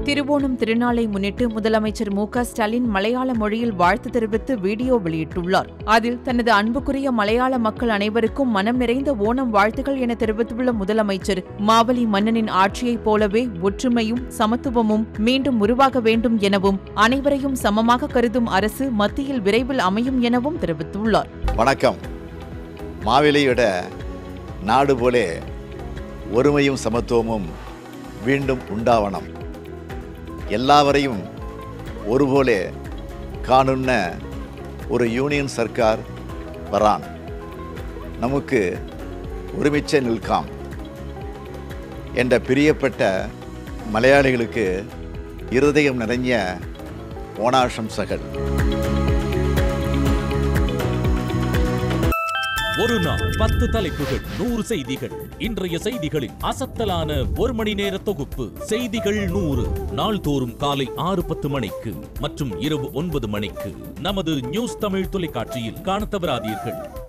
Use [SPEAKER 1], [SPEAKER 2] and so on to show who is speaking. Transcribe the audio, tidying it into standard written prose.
[SPEAKER 1] திருவோணம் திருநாளை முன்னிட்டு முதலமைச்சர் மு.க. ஸ்டாலின் மலையாள மொழியில் வாழ்த்து தெரிவித்து வீடியோ வெளியிட்டுள்ளார். அதில் தனது அன்புக்குரிய மலையாள மக்கள் அனைவருக்கும் மனம் நிறைந்த ஓணம் வாழ்த்துகள் என தெரிவித்துள்ள முதலமைச்சர், மாவலி மன்னனின் ஆட்சியைப் போலவே ஒற்றுமையும் சமத்துவமும் மீண்டும் உருவாக வேண்டும் எனவும், அனைவரையும் சமமாக கருதும் அரசு மத்தியில் விரைவில் அமையும் எனவும் தெரிவித்துள்ளார்.
[SPEAKER 2] வணக்கம். மாவேலியோட நாடு போலே ஒருமையும் சமத்துவமும் மீண்டும் உண்டாவனம், எல்லாவரையும் ஒருபோலே காணுன்ன ஒரு யூனியன் சர்க்கார் வரான், நமக்கு ஒருமிச்ச நிற்காம் என்ற பிரியப்பட்ட மலையாளிகளுக்கு இருதயம் நிறைஞ்ச ஓணாசம்சகள்.
[SPEAKER 3] ஒரு நாள் 10 தலைப்புகள், 100 செய்திகள். இன்றைய செய்திகளின் அசத்தலான ஒரு மணி நேர தொகுப்பு. செய்திகள் 100 நாள்தோறும் காலை 6:10 மணிக்கு மற்றும் இரவு 9 மணிக்கு நமது நியூஸ் தமிழ் தொலைக்காட்சியில் காணத் தவறாதீர்கள்.